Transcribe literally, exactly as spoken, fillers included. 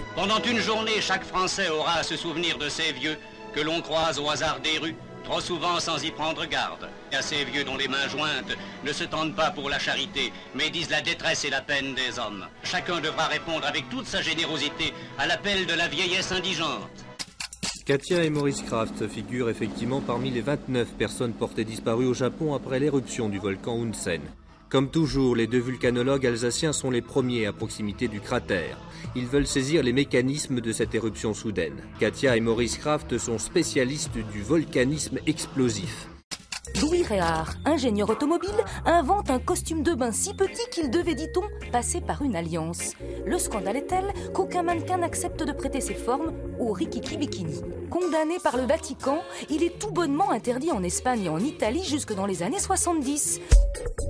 Pendant une journée, chaque Français aura à se souvenir de ces vieux que l'on croise au hasard des rues, trop souvent sans y prendre garde. Et à ces vieux dont les mains jointes ne se tendent pas pour la charité, mais disent la détresse et la peine des hommes. Chacun devra répondre avec toute sa générosité à l'appel de la vieillesse indigente. Katia et Maurice Kraft figurent effectivement parmi les vingt-neuf personnes portées disparues au Japon après l'éruption du volcan Hunsen. Comme toujours, les deux vulcanologues alsaciens sont les premiers à proximité du cratère. Ils veulent saisir les mécanismes de cette éruption soudaine. Katia et Maurice Kraft sont spécialistes du volcanisme explosif. Louis Réard, ingénieur automobile, invente un costume de bain si petit qu'il devait, dit-on, passer par une alliance. Le scandale est tel qu'aucun mannequin n'accepte de prêter ses formes au Rikiki Bikini. Condamné par le Vatican, il est tout bonnement interdit en Espagne et en Italie jusque dans les années soixante-dix.